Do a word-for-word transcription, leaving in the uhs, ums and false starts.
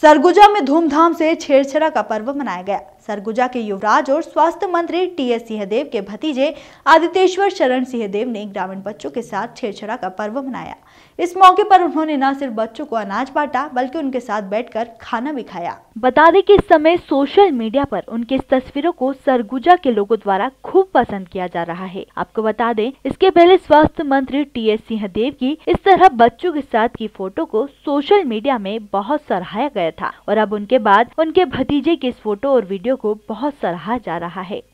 सरगुजा में धूमधाम से छेरछेरा का पर्व मनाया गया। सरगुजा के युवराज और स्वास्थ्य मंत्री टी एस सिंहदेव के भतीजे आदित्येश्वर शरण सिंहदेव ने ग्रामीण बच्चों के साथ छेरछेरा का पर्व मनाया। इस मौके पर उन्होंने न सिर्फ बच्चों को अनाज बांटा बल्कि उनके साथ बैठकर खाना भी खाया। बता दें कि इस समय सोशल मीडिया पर उनकी इस तस्वीरों को सरगुजा के लोगों द्वारा खूब पसंद किया जा रहा है। आपको बता दें, इसके पहले स्वास्थ्य मंत्री टी एस सिंहदेव की इस तरह बच्चों के साथ की फोटो को सोशल मीडिया में बहुत सराहाया गया था और अब उनके बाद उनके भतीजे की इस फोटो और वीडियो को बहुत सराहा जा रहा है।